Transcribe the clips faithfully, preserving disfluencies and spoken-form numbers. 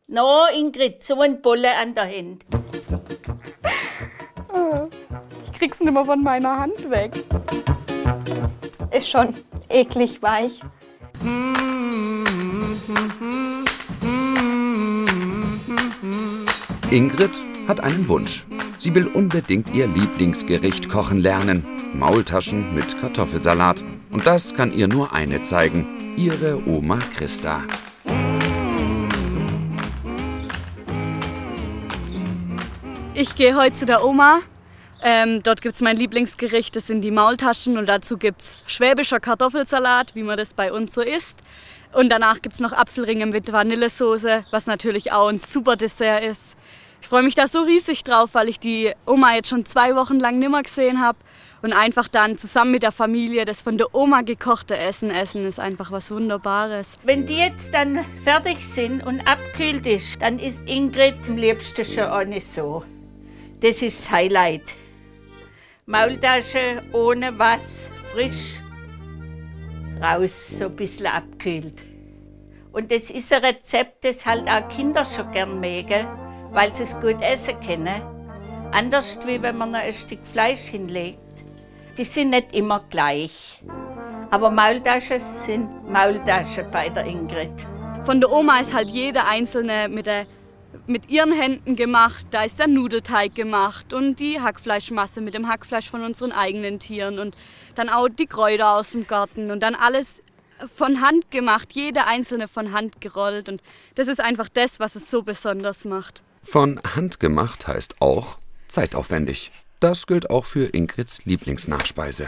No, Ingrid, so ein Bolle an der Hand. Ich krieg's nicht mehr von meiner Hand weg. Ist schon eklig weich. Ingrid hat einen Wunsch. Sie will unbedingt ihr Lieblingsgericht kochen lernen. Maultaschen mit Kartoffelsalat. Und das kann ihr nur eine zeigen. Ihre Oma Christa. Ich gehe heute zu der Oma. Ähm, dort gibt es mein Lieblingsgericht, das sind die Maultaschen. Und dazu gibt es schwäbischer Kartoffelsalat, wie man das bei uns so isst. Und danach gibt es noch Apfelringe mit Vanillesoße, was natürlich auch ein super Dessert ist. Ich freue mich da so riesig drauf, weil ich die Oma jetzt schon zwei Wochen lang nimmer gesehen habe. Und einfach dann zusammen mit der Familie das von der Oma gekochte Essen essen, ist einfach was Wunderbares. Wenn die jetzt dann fertig sind und abgekühlt ist, dann ist Ingrid am liebsten schon auch nicht so. Das ist das Highlight. Maultasche ohne was, frisch, raus, so ein bisschen abkühlt. Und das ist ein Rezept, das halt auch Kinder schon gern mögen, weil sie es gut essen können. Anders wie wenn man noch ein Stück Fleisch hinlegt. Die sind nicht immer gleich. Aber Maultaschen sind Maultaschen bei der Ingrid. Von der Oma ist halt jede einzelne mit, der, mit ihren Händen gemacht. Da ist der Nudelteig gemacht und die Hackfleischmasse mit dem Hackfleisch von unseren eigenen Tieren. Und dann auch die Kräuter aus dem Garten und dann alles von Hand gemacht, jede einzelne von Hand gerollt. Und das ist einfach das, was es so besonders macht. Von Hand gemacht heißt auch zeitaufwendig. Das gilt auch für Ingrids Lieblingsnachspeise.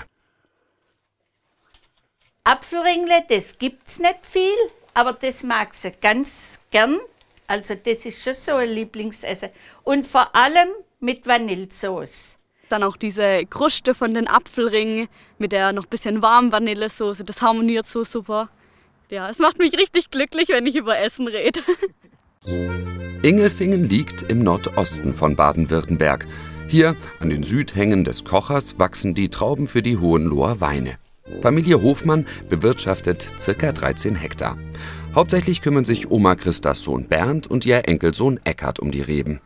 Apfelringle, das gibt's nicht viel, aber das mag sie ganz gern. Also das ist schon so ein Lieblingsessen. Und vor allem mit Vanillesoße. Dann auch diese Kruste von den Apfelringen mit der noch ein bisschen warmen Vanillesoße, das harmoniert so super. Ja, es macht mich richtig glücklich, wenn ich über Essen rede. Ingelfingen liegt im Nordosten von Baden-Württemberg. Hier an den Südhängen des Kochers wachsen die Trauben für die Hohenloher Weine. Familie Hofmann bewirtschaftet ca. dreizehn Hektar. Hauptsächlich kümmern sich Oma Christas Sohn Bernd und ihr Enkelsohn Eckhard um die Reben.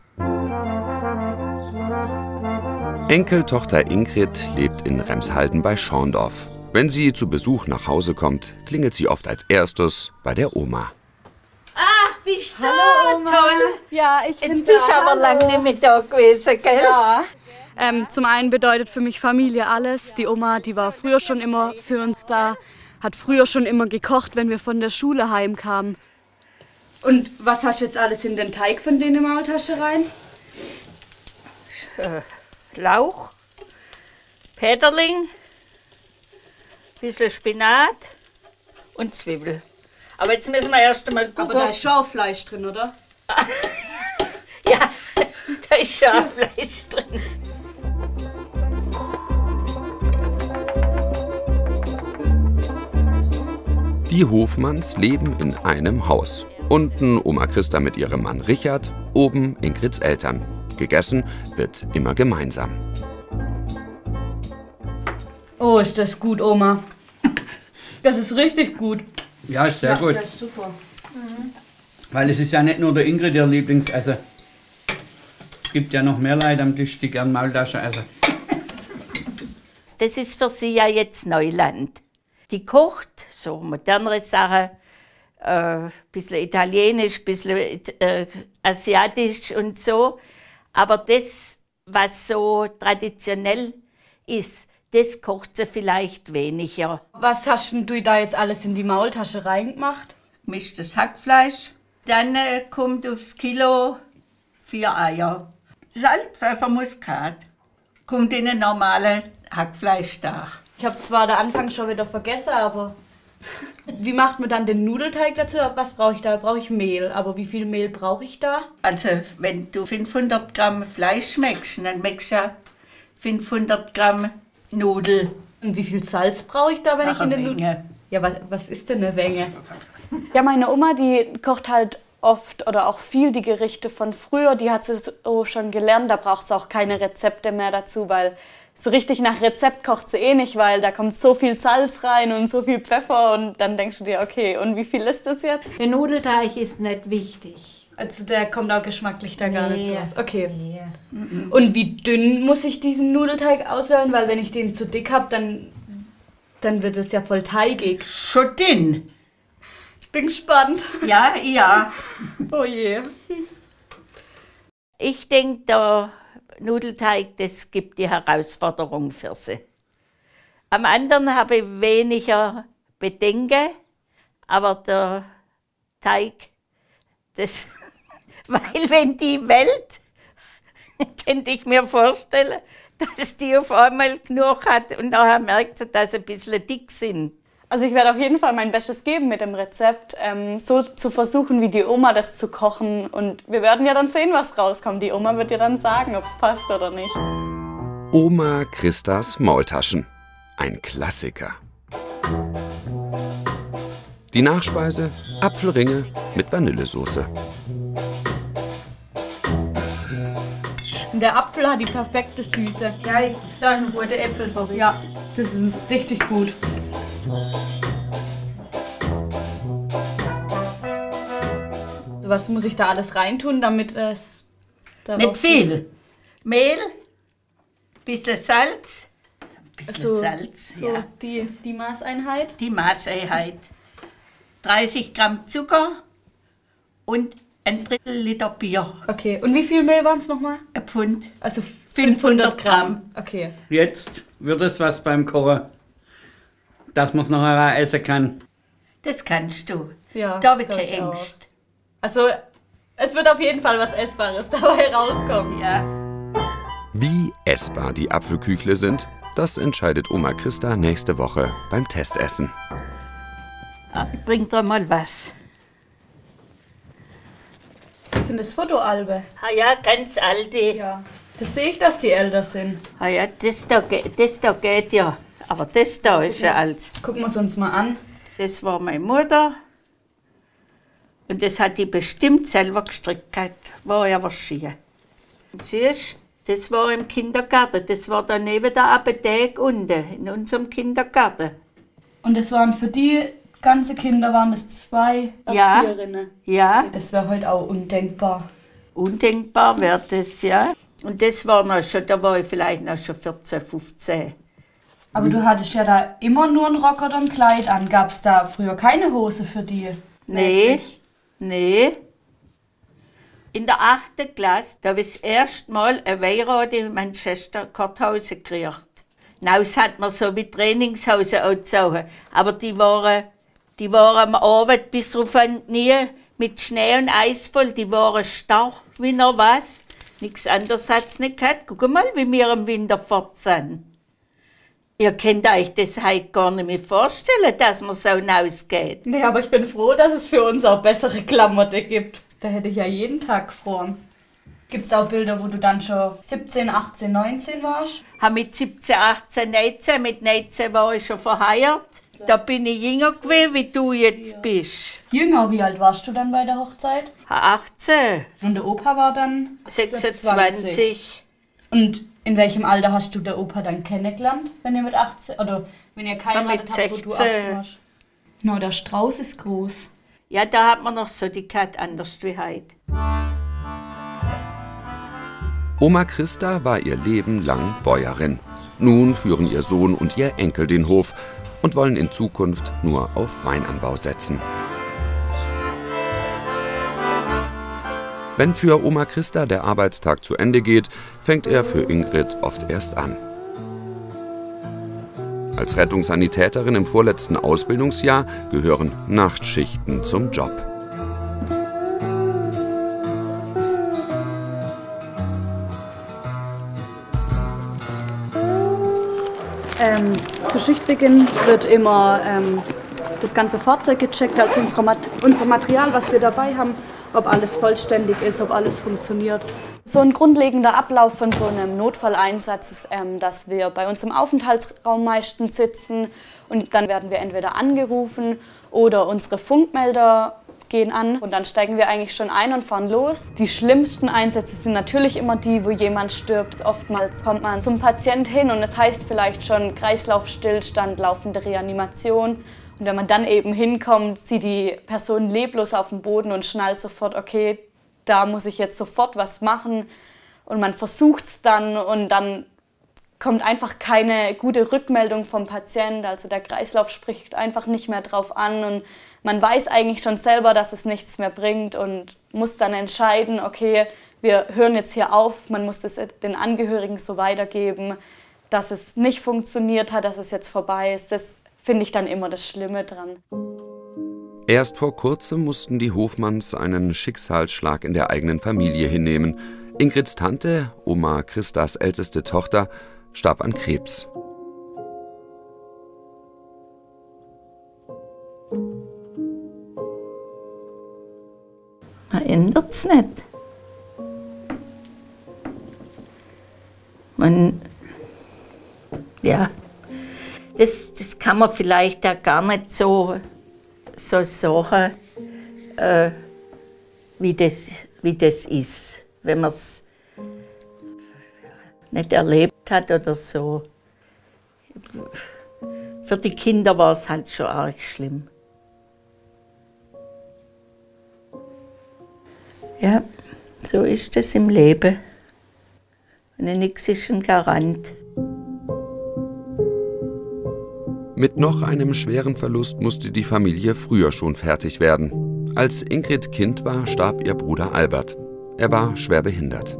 Enkeltochter Ingrid lebt in Remshalden bei Schorndorf. Wenn sie zu Besuch nach Hause kommt, klingelt sie oft als erstes bei der Oma. Ach, bist du Hallo, Oma. toll. Ja, ich bin Jetzt bist du aber lange nicht mehr da gewesen, gell? Ja. Ähm, zum einen bedeutet für mich Familie alles. Die Oma, die war früher schon immer für uns da, hat früher schon immer gekocht, wenn wir von der Schule heimkamen. Und was hast du jetzt alles in den Teig von denen Maultasche rein? Äh, Lauch, Peterling, bisschen Spinat und Zwiebel. Aber jetzt müssen wir erst einmal gucken. Aber da ist Schaufleisch drin, oder? Ja, da ist Schaffleisch drin. Die Hofmanns leben in einem Haus. Unten Oma Christa mit ihrem Mann Richard, oben Ingrids Eltern. Gegessen wird immer gemeinsam. Oh, ist das gut, Oma. Das ist richtig gut. Ja, ist sehr ja, gut. Das ist super. Mhm. Weil es ist ja nicht nur der Ingrid ihr Lieblingsessen. Es gibt ja noch mehr Leute am Tisch, die gern Maultaschen essen. Das ist für sie ja jetzt Neuland. Die kocht so modernere Sachen, ein äh, bisschen italienisch, ein bisschen äh, asiatisch und so. Aber das, was so traditionell ist, das kocht sie vielleicht weniger. Was hast denn du da jetzt alles in die Maultasche reingemacht? Gemischtes Hackfleisch. Dann äh, kommt aufs Kilo vier Eier. Salz, Pfeffer, Muskat. Kommt in ein normales Hackfleisch da. Ich habe zwar den Anfang schon wieder vergessen, aber wie macht man dann den Nudelteig dazu? Was brauche ich da? Brauche ich Mehl. Aber wie viel Mehl brauche ich da? Also, wenn du fünfhundert Gramm Fleisch schmeckst, dann schmeckst du ja fünfhundert Gramm Nudel. Und wie viel Salz brauche ich da, wenn Ach, ich in den Menge. Nudeln... Ja, was, was ist denn eine Menge? Ja, meine Oma, die kocht halt oft oder auch viel die Gerichte von früher, die hat sie so schon gelernt, da braucht sie auch keine Rezepte mehr dazu, weil so richtig nach Rezept kocht sie eh nicht, weil da kommt so viel Salz rein und so viel Pfeffer und dann denkst du dir, okay, und wie viel ist das jetzt? Der Nudelteig ist nicht wichtig. Also der kommt auch geschmacklich da gar Nee. nicht so raus. Okay. Nee. Und wie dünn muss ich diesen Nudelteig auswählen? Weil wenn ich den zu dick habe, dann, dann wird es ja voll teigig. Schon dünn. Ich bin gespannt. Ja, ja. Oh je. Ich denke, der Nudelteig, das gibt die Herausforderung für sie. Am anderen habe ich weniger Bedenken, aber der Teig, das, weil wenn die Welt, könnte ich mir vorstellen, dass die auf einmal genug hat und nachher merkt sie, dass sie ein bisschen dick sind. Also ich werde auf jeden Fall mein Bestes geben mit dem Rezept, ähm, so zu versuchen, wie die Oma das zu kochen. Und wir werden ja dann sehen, was rauskommt. Die Oma wird ja dann sagen, ob es passt oder nicht. Oma Christas Maultaschen. Ein Klassiker. Die Nachspeise: Apfelringe mit Vanillesoße. Der Apfel hat die perfekte Süße. Ja, da sind gute Äpfel drin. Ja, das ist richtig gut. Was muss ich da alles reintun, damit es... Nicht viel. Mehl, bisschen Salz, ein bisschen So, Salz, so ja. die, die Maßeinheit. Die Maßeinheit. dreißig Gramm Zucker und ein Drittel Liter Bier. Okay, und wie viel Mehl waren es nochmal? Ein Pfund. Also fünfhundert Gramm. Okay. Jetzt wird es was beim Kochen, dass man es nachher auch essen kann. Das kannst du. Ja, Da habe ich glaub keine ich auch. Angst. Also, es wird auf jeden Fall was Essbares dabei rauskommen. Ja. Wie essbar die Apfelküchle sind, das entscheidet Oma Christa nächste Woche beim Testessen. Ah, ich bring dir mal was. Sind das Fotoalbe? Ah ja, ganz alte. Ja. Das sehe ich, dass die älter sind. Ah ja, das da, ge- das da geht ja. Aber das da ist ja alt. Gucken wir es uns mal an. Das war meine Mutter. Und das hat die bestimmt selber gestrickt gehabt. War ja was schier. Und siehst, das war im Kindergarten. Das war da neben der Apotheke unten, in unserem Kindergarten. Und das waren für die ganze Kinder waren das zwei Ja. Erzieherinnen. Ja, Das wäre heute auch undenkbar. undenkbar wäre das, ja. Und das war noch schon, da war ich vielleicht noch schon vierzehn, fünfzehn. Aber du hattest ja da immer nur einen Rock oder ein Kleid an. Gab es da früher keine Hose für die? Nee, Mädchen? nee. In der achten Klasse, da habe ich das erste Mal eine Weihrade in Manchester Korthose gekriegt. Naus hat man so wie Trainingshose angezogen, aber die waren, die waren am Abend bis auf die Knie mit Schnee und Eis voll. Die waren starr wie noch was. Nichts anderes hat es nicht gehabt. Guck mal, wie wir im Winter fort sind. Ihr könnt euch das heute gar nicht mehr vorstellen, dass man so hinausgeht. Nee, aber ich bin froh, dass es für uns auch bessere Klamotten gibt. Da hätte ich ja jeden Tag gefroren. Gibt es auch Bilder, wo du dann schon siebzehn, achtzehn, neunzehn warst? Habe mit siebzehn, achtzehn, neunzehn, mit neunzehn war ich schon verheiratet. Da bin ich jünger gewesen, wie du jetzt bist. Jünger, wie alt warst du dann bei der Hochzeit? achtzehn, Und der Opa war dann sechsundzwanzig. Und in welchem Alter hast du der Opa dann kennengelernt, wenn ihr mit achtzehn, oder wenn ihr geheiratet mit habt, wo du sechzehn. achtzehn warst? No, der Strauß ist groß. Ja, da hat man noch so die Kat anders wie heute. Oma Christa war ihr Leben lang Bäuerin. Nun führen ihr Sohn und ihr Enkel den Hof und wollen in Zukunft nur auf Weinanbau setzen. Wenn für Oma Christa der Arbeitstag zu Ende geht, fängt er für Ingrid oft erst an. Als Rettungssanitäterin im vorletzten Ausbildungsjahr gehören Nachtschichten zum Job. Ähm, zu Schichtbeginn wird immer ähm, das ganze Fahrzeug gecheckt, also unser, Mat unser Material, was wir dabei haben, ob alles vollständig ist, ob alles funktioniert. So ein grundlegender Ablauf von so einem Notfalleinsatz ist, ähm, dass wir bei uns im Aufenthaltsraum meistens sitzen und dann werden wir entweder angerufen oder unsere Funkmelder gehen an und dann steigen wir eigentlich schon ein und fahren los. Die schlimmsten Einsätze sind natürlich immer die, wo jemand stirbt. Oftmals kommt man zum Patient hin und es heißt vielleicht schon Kreislaufstillstand, laufende Reanimation. Und wenn man dann eben hinkommt, sieht die Person leblos auf dem Boden und schnallt sofort, okay, da muss ich jetzt sofort was machen. Und man versucht es dann und dann kommt einfach keine gute Rückmeldung vom Patient. Also der Kreislauf spricht einfach nicht mehr drauf an und man weiß eigentlich schon selber, dass es nichts mehr bringt und muss dann entscheiden, okay, wir hören jetzt hier auf. Man muss das den Angehörigen so weitergeben, dass es nicht funktioniert hat, dass es jetzt vorbei ist. Das finde ich dann immer das Schlimme dran. Erst vor kurzem mussten die Hofmanns einen Schicksalsschlag in der eigenen Familie hinnehmen. Ingrids Tante, Oma Christas älteste Tochter, starb an Krebs. Man ändert es nicht. Man, ja, das, das kann man vielleicht auch gar nicht so, so sagen, äh, wie, das, wie das ist, wenn man es nicht erlebt hat oder so. Für die Kinder war es halt schon arg schlimm. Ja, so ist es im Leben. Und nichts ist ein Garant. Mit noch einem schweren Verlust musste die Familie früher schon fertig werden. Als Ingrid Kind war, starb ihr Bruder Albert. Er war schwer behindert.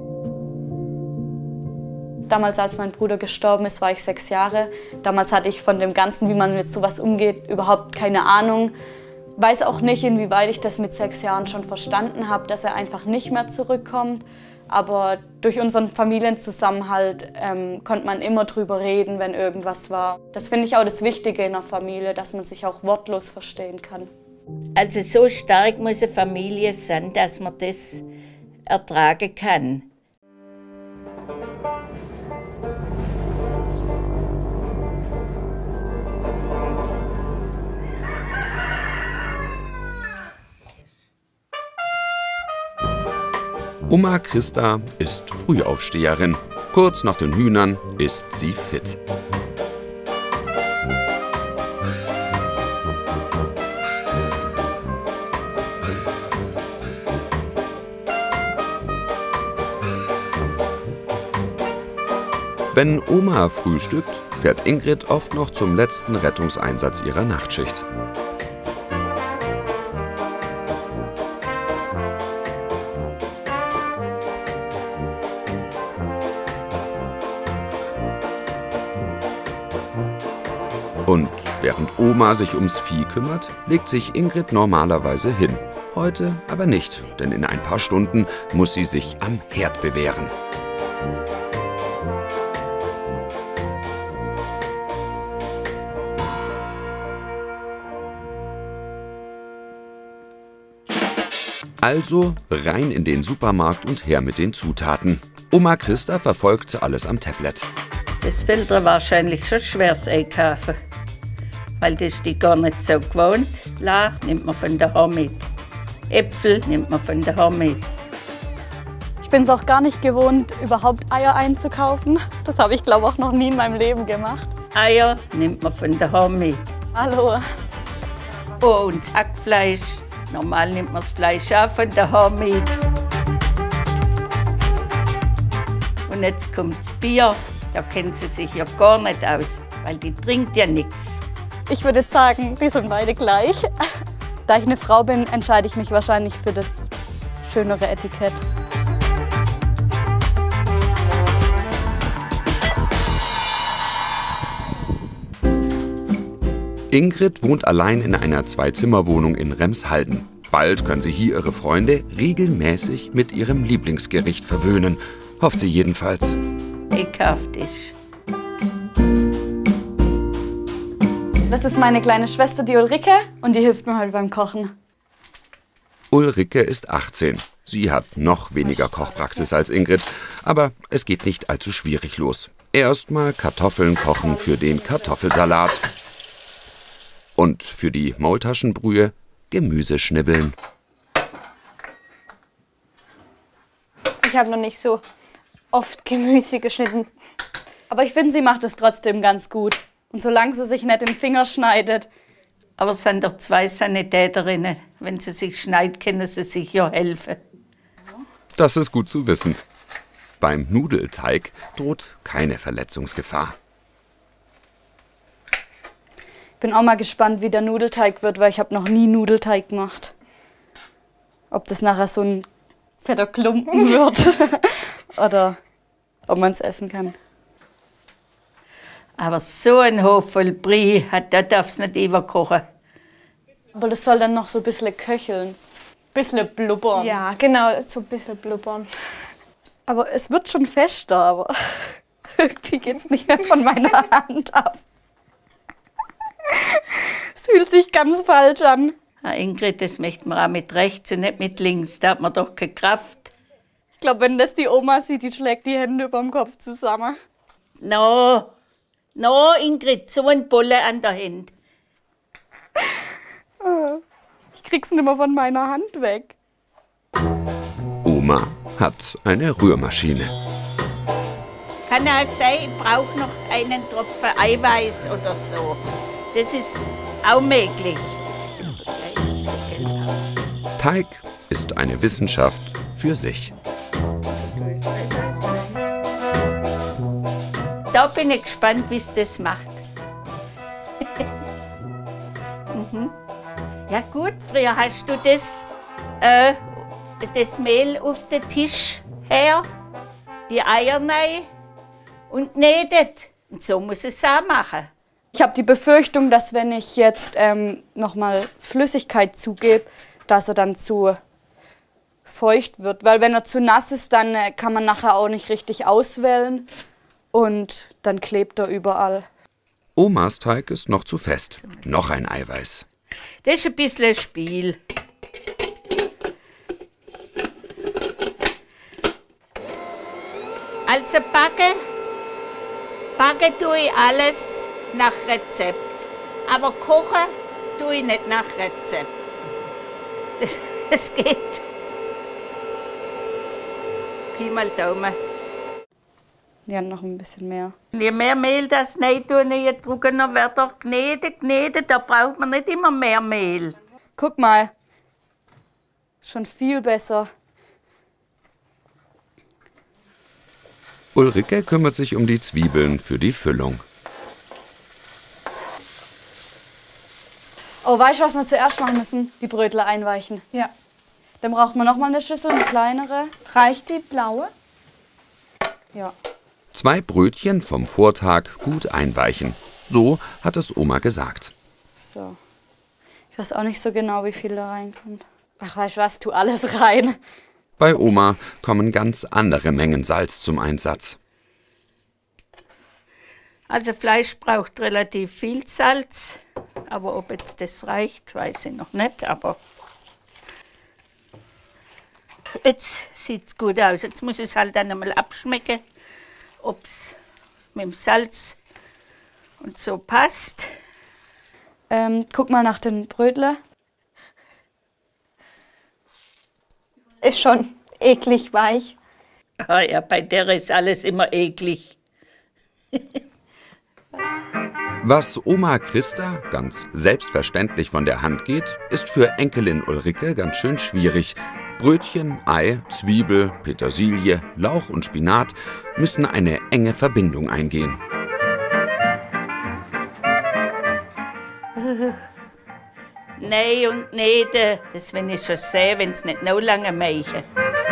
Damals, als mein Bruder gestorben ist, war ich sechs Jahre. Damals hatte ich von dem Ganzen, wie man mit sowas umgeht, überhaupt keine Ahnung. Weiß auch nicht, inwieweit ich das mit sechs Jahren schon verstanden habe, dass er einfach nicht mehr zurückkommt. Aber durch unseren Familienzusammenhalt ähm, konnte man immer drüber reden, wenn irgendwas war. Das finde ich auch das Wichtige in einer Familie, dass man sich auch wortlos verstehen kann. Also so stark muss eine Familie sein, dass man das ertragen kann. Oma Christa ist Frühaufsteherin. Kurz nach den Hühnern ist sie fit. Wenn Oma frühstückt, fährt Ingrid oft noch zum letzten Rettungseinsatz ihrer Nachtschicht. Und während Oma sich ums Vieh kümmert, legt sich Ingrid normalerweise hin. Heute aber nicht, denn in ein paar Stunden muss sie sich am Herd bewähren. Also rein in den Supermarkt und her mit den Zutaten. Oma Christa verfolgt alles am Tablet. Das fällt dir wahrscheinlich schon schwer, das einkaufen. Weil das die gar nicht so gewohnt. Lauch nimmt man von daheim mit. Äpfel nimmt man von daheim mit. Ich bin es auch gar nicht gewohnt, überhaupt Eier einzukaufen. Das habe ich, glaube ich, auch noch nie in meinem Leben gemacht. Eier nimmt man von daheim mit. Hallo. Oh, und das Hackfleisch. Normal nimmt man das Fleisch auch von daheim mit. Und jetzt kommt das Bier. Da kennt sie sich ja gar nicht aus, weil die trinkt ja nichts. Ich würde sagen, die sind beide gleich. Da ich eine Frau bin, entscheide ich mich wahrscheinlich für das schönere Etikett. Ingrid wohnt allein in einer Zwei-Zimmer-Wohnung in Remshalden. Bald können sie hier ihre Freunde regelmäßig mit ihrem Lieblingsgericht verwöhnen. Hofft sie jedenfalls. Ekelhaft ist. Das ist meine kleine Schwester, die Ulrike, und die hilft mir heute beim Kochen. Ulrike ist achtzehn. Sie hat noch weniger Kochpraxis als Ingrid, aber es geht nicht allzu schwierig los. Erstmal Kartoffeln kochen für den Kartoffelsalat. Und für die Maultaschenbrühe Gemüse schnibbeln. Ich habe noch nicht so oft Gemüse geschnitten. Aber ich finde, sie macht es trotzdem ganz gut. Und solange sie sich nicht den Finger schneidet. Aber es sind doch zwei Sanitäterinnen. Wenn sie sich schneidet, können sie sich ja helfen. Das ist gut zu wissen. Beim Nudelteig droht keine Verletzungsgefahr. Ich bin auch mal gespannt, wie der Nudelteig wird, weil ich habe noch nie Nudelteig gemacht. Ob das nachher so ein fetter Klumpen wird oder ob man es essen kann. Aber so ein Hof voll Brie, da darf es nicht überkochen. Aber das soll dann noch so ein bisschen köcheln. Ein bisschen blubbern. Ja, genau, so ein bisschen blubbern. Aber es wird schon fester, aber irgendwie geht es nicht mehr von meiner Hand ab. Es fühlt sich ganz falsch an. Ja, Ingrid, das möchte man auch mit rechts und nicht mit links. Da hat man doch keine Kraft. Ich glaube, wenn das die Oma sieht, die schlägt die Hände über dem Kopf zusammen. No, no, Ingrid, so ein Bolle an der Hand. Ich krieg's nicht mehr von meiner Hand weg. Oma hat eine Rührmaschine. Kann auch sein, ich brauche noch einen Tropfen Eiweiß oder so. Das ist auch möglich. Teig ist eine Wissenschaft für sich. Da bin ich gespannt, wie es das macht. mhm. Ja gut, früher hast du das, äh, das Mehl auf den Tisch her, die Eier rein und knetet. Und so muss es auch machen. Ich habe die Befürchtung, dass wenn ich jetzt ähm, nochmal Flüssigkeit zugebe, dass er dann zu feucht wird. Weil wenn er zu nass ist, dann äh, kann man nachher auch nicht richtig auswählen und dann klebt er überall. Omas Teig ist noch zu fest. Noch ein Eiweiß. Das ist ein bisschen ein Spiel. Also backen, backen tue ich alles nach Rezept. Aber kochen tue ich nicht nach Rezept. Das, das geht. Pi mal Daumen. Ja, noch ein bisschen mehr. Je mehr Mehl das rein tun, je trockener wird er gnädig, gnädig. Da braucht man nicht immer mehr Mehl. Guck mal. Schon viel besser. Ulrike kümmert sich um die Zwiebeln für die Füllung. Oh, weißt du, was wir zuerst machen müssen? Die Brötler einweichen. Ja. Dann braucht man noch mal eine Schüssel, eine kleinere. Reicht die blaue? Ja. Zwei Brötchen vom Vortag gut einweichen. So hat es Oma gesagt. So. Ich weiß auch nicht so genau, wie viel da reinkommt. Ach, weißt du was, tu alles rein. Bei Oma kommen ganz andere Mengen Salz zum Einsatz. Also Fleisch braucht relativ viel Salz. Aber ob jetzt das reicht, weiß ich noch nicht. Aber jetzt sieht es gut aus. Jetzt muss ich es halt dann einmal abschmecken, ob es mit dem Salz und so passt. Ähm, guck mal nach den Brötler. Ist schon eklig weich. Ah ja, bei der ist alles immer eklig. Was Oma Christa ganz selbstverständlich von der Hand geht, ist für Enkelin Ulrike ganz schön schwierig. Brötchen, Ei, Zwiebel, Petersilie, Lauch und Spinat müssen eine enge Verbindung eingehen. Nein und nicht, das will ich schon sehen, wenn es nicht noch lange machen.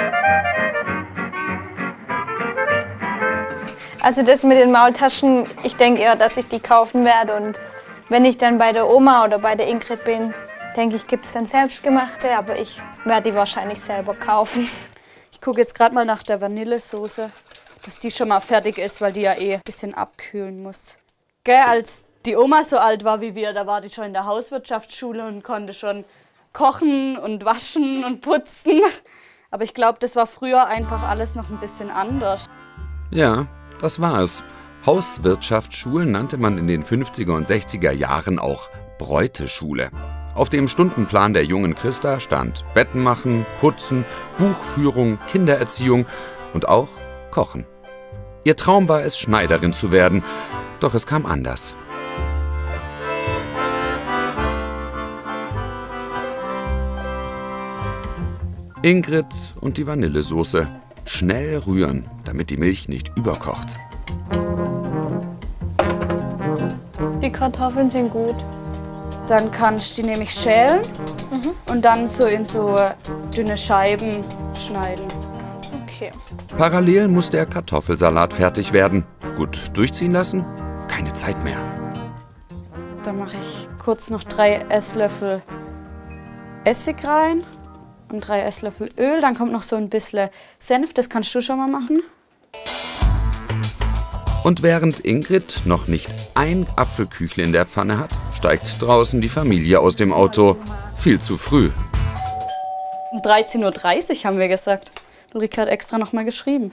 Also das mit den Maultaschen, ich denke eher, dass ich die kaufen werde. Und wenn ich dann bei der Oma oder bei der Ingrid bin, denke ich, gibt es dann selbstgemachte, aber ich werde die wahrscheinlich selber kaufen. Ich gucke jetzt gerade mal nach der Vanillesoße, dass die schon mal fertig ist, weil die ja eh ein bisschen abkühlen muss. Gell, als die Oma so alt war wie wir, da war die schon in der Hauswirtschaftsschule und konnte schon kochen und waschen und putzen. Aber ich glaube, das war früher einfach alles noch ein bisschen anders. Ja, das war es. Hauswirtschaftsschulen nannte man in den fünfziger und sechziger Jahren auch Bräuteschule. Auf dem Stundenplan der jungen Christa stand Betten machen, Putzen, Buchführung, Kindererziehung und auch Kochen. Ihr Traum war es, Schneiderin zu werden, doch es kam anders. Ingrid und die Vanillesoße. Schnell rühren, damit die Milch nicht überkocht. Die Kartoffeln sind gut. Dann kannst du die nämlich schälen mhm. und dann so in so dünne Scheiben schneiden. Okay. Parallel muss der Kartoffelsalat fertig werden. Gut durchziehen lassen? Keine Zeit mehr. Dann mache ich kurz noch drei Esslöffel Essig rein und drei Esslöffel Öl. Dann kommt noch so ein bisschen Senf, das kannst du schon mal machen. Und während Ingrid noch nicht ein Apfelküchle in der Pfanne hat, steigt draußen die Familie aus dem Auto. Viel zu früh. Um dreizehn Uhr dreißig haben wir gesagt. Ulrike hat extra noch mal geschrieben.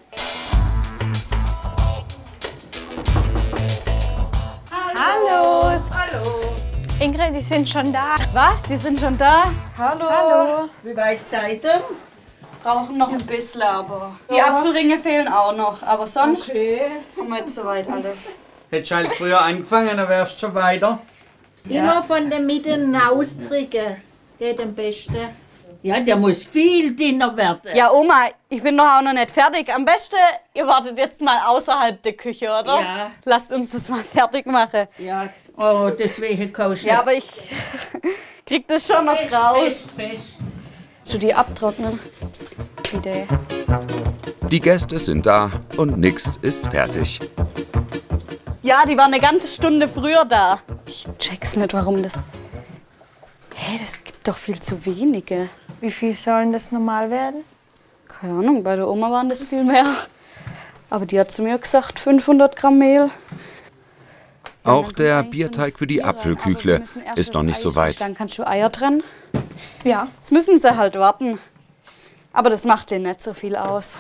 Hallo. Hallo. Ingrid, die sind schon da. Was? Die sind schon da? Hallo. Hallo. Wie weit seid ihr? Brauchen noch ein bisschen, aber die Apfelringe fehlen auch noch. Aber sonst Okay. haben wir jetzt soweit alles. Hättest du halt früher angefangen, dann wärst du schon weiter. Immer von der Mitte austricken. Geht am besten. Ja, der muss viel dünner werden. Ja, Oma, ich bin doch auch noch nicht fertig. Am besten, ihr wartet jetzt mal außerhalb der Küche, oder? Ja. Lasst uns das mal fertig machen. Ja. Oh, deswegen kaufst du. Ja, aber ich krieg das schon noch fest, raus. fest, fest. So die abtrocknen. Idee. Die Gäste sind da und nix ist fertig. Ja, die waren eine ganze Stunde früher da. Ich check's nicht, warum das... Hey, das gibt doch viel zu wenige. Wie viel sollen das normal werden? Keine Ahnung, bei der Oma waren das viel mehr. Aber die hat zu mir gesagt, fünfhundert Gramm Mehl. Auch der Bierteig für die Apfelküchle ist noch nicht so weit. Dann kannst du Eier trennen. Ja. Jetzt müssen sie halt warten. Aber das macht denen nicht so viel aus.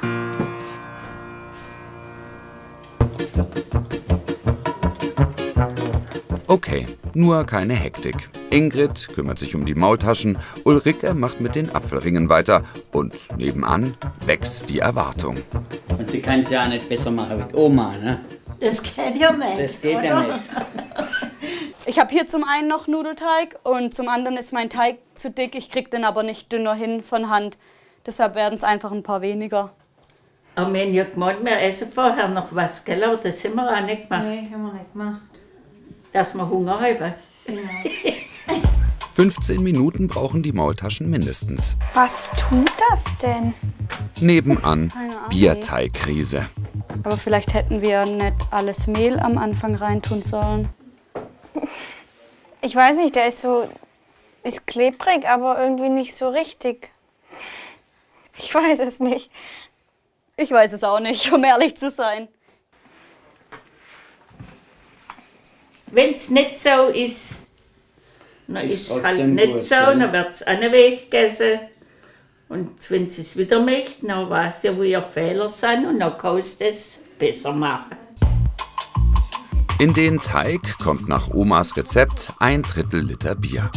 Okay, nur keine Hektik. Ingrid kümmert sich um die Maultaschen, Ulrike macht mit den Apfelringen weiter und nebenan wächst die Erwartung. Und sie kann es ja auch nicht besser machen wie Oma, ne? Das geht ja nicht. Das geht ja nicht. Ich habe hier zum einen noch Nudelteig und zum anderen ist mein Teig zu dick. Ich krieg den aber nicht dünner hin von Hand. Deshalb werden es einfach ein paar weniger. Aber wir haben ja gemeint, wir essen vorher noch was, gell? Aber das haben wir auch nicht gemacht. Nee, haben wir nicht gemacht. Dass wir Hunger haben. fünfzehn Minuten brauchen die Maultaschen mindestens. Was tut das denn? Nebenan Keine Ahnung. Bierteigkrise. Aber vielleicht hätten wir nicht alles Mehl am Anfang reintun sollen. Ich weiß nicht, der ist so... ist klebrig, aber irgendwie nicht so richtig. Ich weiß es nicht. Ich weiß es auch nicht, um ehrlich zu sein. Wenn es nicht so ist, dann Ist ist es halt trotzdem nicht gut, so, gell? dann wird es einen Weg gegessen. Und wenn sie es wieder möchten, dann weiß ja, wo ihr Fehler sind und dann kannst du es besser machen. In den Teig kommt nach Omas Rezept ein Drittel Liter Bier.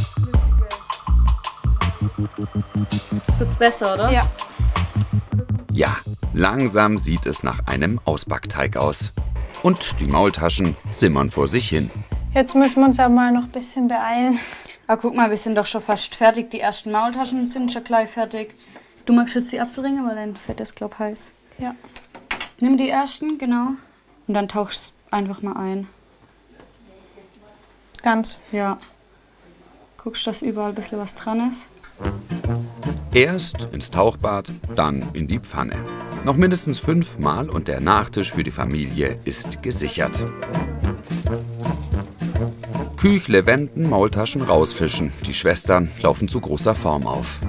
Jetzt wird's besser, oder? Ja. Ja, langsam sieht es nach einem Ausbackteig aus. Und die Maultaschen simmern vor sich hin. Jetzt müssen wir uns aber mal noch ein bisschen beeilen. Ah, guck mal, wir sind doch schon fast fertig. Die ersten Maultaschen sind schon gleich fertig. Du magst jetzt die Apfelringe, weil dein Fett ist, glaub heiß. Ja. Nimm die ersten, genau. Und dann tauchst einfach mal ein. Ganz. Ja. Guckst, dass überall ein bisschen was dran ist. Erst ins Tauchbad, dann in die Pfanne. Noch mindestens fünfmal und der Nachtisch für die Familie ist gesichert. Küchle wenden, Maultaschen rausfischen. Die Schwestern laufen zu großer Form auf.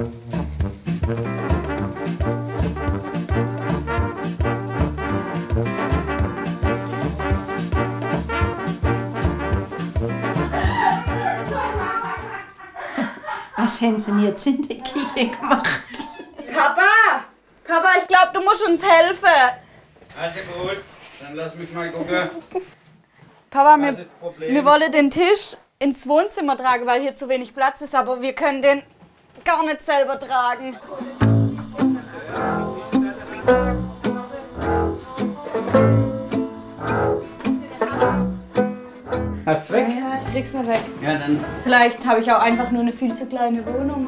Was haben sie denn jetzt in der Küche gemacht? Papa! Papa, ich glaube, du musst uns helfen. Also gut, dann lass mich mal gucken. Papa, Was wir, ist das Problem? wir wollen den Tisch ins Wohnzimmer tragen, weil hier zu wenig Platz ist, aber wir können den gar nicht selber tragen. Hast du weg? Ja, ich krieg's nicht weg. Ja, dann. Vielleicht habe ich auch einfach nur eine viel zu kleine Wohnung.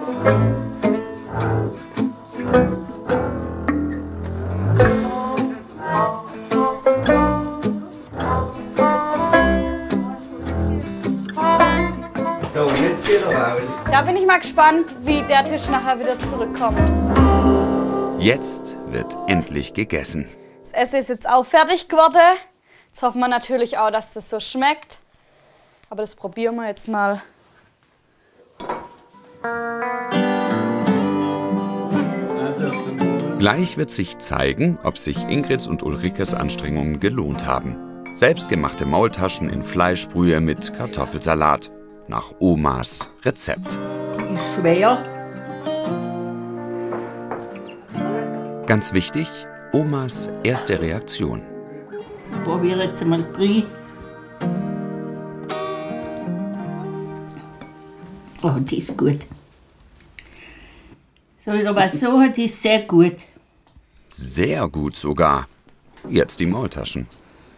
So, und jetzt geht er raus. Da bin ich mal gespannt, wie der Tisch nachher wieder zurückkommt. Jetzt wird endlich gegessen. Das Essen ist jetzt auch fertig geworden. Jetzt hoffen wir natürlich auch, dass das so schmeckt. Aber das probieren wir jetzt mal. Gleich wird sich zeigen, ob sich Ingrids und Ulrikes Anstrengungen gelohnt haben. Selbstgemachte Maultaschen in Fleischbrühe mit Kartoffelsalat. Nach Omas Rezept. Ist schwer. Ganz wichtig, Omas erste Reaktion. Ich probiere jetzt mal Brie. Oh, die ist gut. Soll ich was sagen? Die ist sehr gut. Sehr gut sogar. Jetzt die Maultaschen.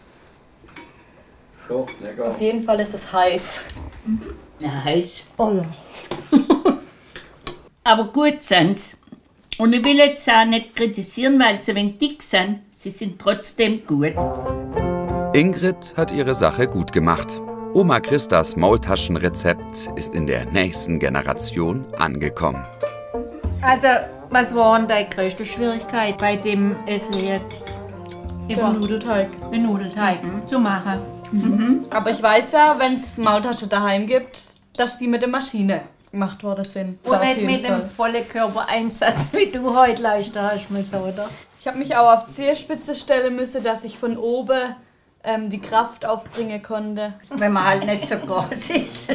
So, lecker. Auf jeden Fall ist es heiß. Ja, heiß. Oh ja. Aber gut sind sie. Und ich will jetzt auch nicht kritisieren, weil sie ein wenig dick sind. Sie sind trotzdem gut. Ingrid hat ihre Sache gut gemacht. Oma Christas Maultaschenrezept ist in der nächsten Generation angekommen. Also, was war denn deine größte Schwierigkeit bei dem Essen jetzt? Den Nudelteig. Den Nudelteig mhm. zu machen. Mhm. Aber ich weiß ja, wenn es Maultasche daheim gibt, dass die mit der Maschine gemacht worden sind. Und nicht mit dem vollen Körpereinsatz, wie du heute leisten hast, muss oder? Ich habe mich auch auf die Zehenspitze stellen müssen, dass ich von oben ähm, die Kraft aufbringen konnte. Wenn man halt nicht so groß ist.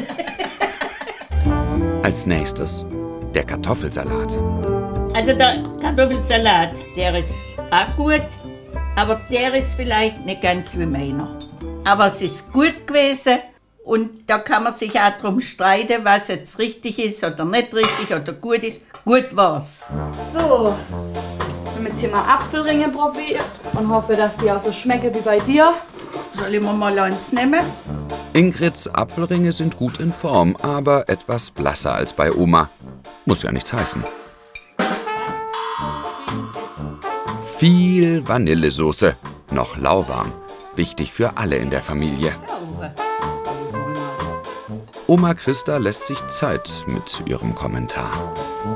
Als nächstes der Kartoffelsalat. Also der Kartoffelsalat, der ist auch gut, aber der ist vielleicht nicht ganz wie meiner. Aber es ist gut gewesen und da kann man sich auch darum streiten, was jetzt richtig ist oder nicht richtig oder gut ist. Gut war's. So, wir haben jetzt hier mal Apfelringe probiert und hoffe, dass die auch so schmecken wie bei dir. Soll ich mir mal eins nehmen? Ingrids Apfelringe sind gut in Form, aber etwas blasser als bei Oma. Muss ja nichts heißen. Viel Vanillesoße, noch lauwarm. Wichtig für alle in der Familie. Oma Christa lässt sich Zeit mit ihrem Kommentar.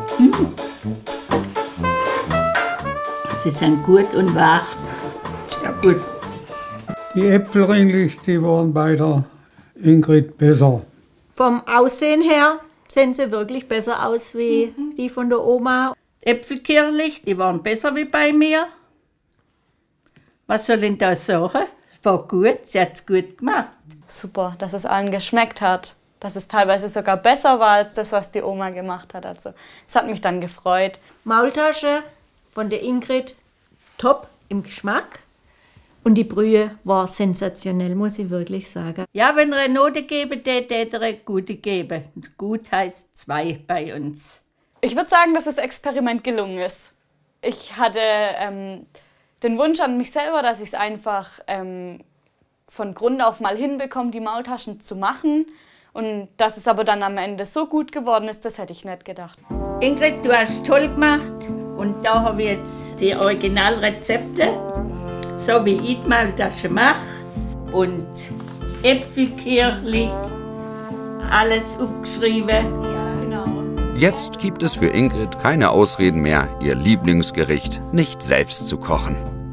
Sie sind gut und wach. Ja, gut. Die Äpfelringlich, die waren bei der Ingrid besser. Vom Aussehen her sehen sie wirklich besser aus wie mhm. die von der Oma. Äpfelkirchlich, die waren besser wie bei mir. Was soll ich da sagen? War gut, sie hat es gut gemacht. Super, dass es allen geschmeckt hat. Dass es teilweise sogar besser war als das, was die Oma gemacht hat. Also, es hat mich dann gefreut. Maultasche von der Ingrid, top im Geschmack. Und die Brühe war sensationell, muss ich wirklich sagen. Ja, wenn er eine Note geben täte, hätte er eine gute geben. Gut heißt zwei bei uns. Ich würde sagen, dass das Experiment gelungen ist. Ich hatte ähm, den Wunsch an mich selber, dass ich es einfach ähm, von Grund auf mal hinbekomme, die Maultaschen zu machen. Und dass es aber dann am Ende so gut geworden ist, das hätte ich nicht gedacht. Ingrid, du hast es toll gemacht. Und da habe ich jetzt die Originalrezepte, so wie ich die Maultasche mache. Und Äpfelkirchli, alles aufgeschrieben. Ja, genau. Jetzt gibt es für Ingrid keine Ausreden mehr, ihr Lieblingsgericht nicht selbst zu kochen.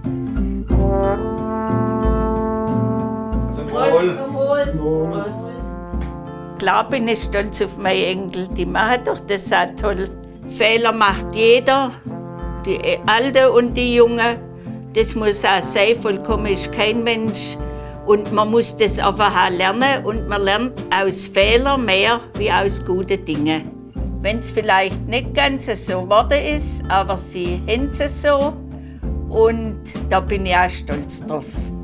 Zum Wohl. Prost. Klar bin ich stolz auf meine Enkel, die machen doch das auch toll. Fehler macht jeder, die Alte und die Junge. Das muss auch sein, vollkommen ist kein Mensch. Und man muss das einfach lernen und man lernt aus Fehlern mehr wie aus guten Dingen. Wenn es vielleicht nicht ganz so geworden ist, aber sie haben es so und da bin ich auch stolz drauf.